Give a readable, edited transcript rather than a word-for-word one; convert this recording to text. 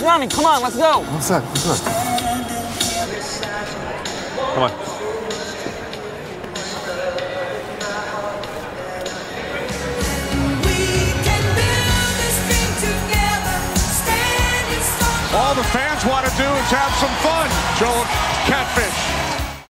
Tsunami, come on, let's go. One sec. Come on. All the fans want to do is have some fun. Joe Catfish.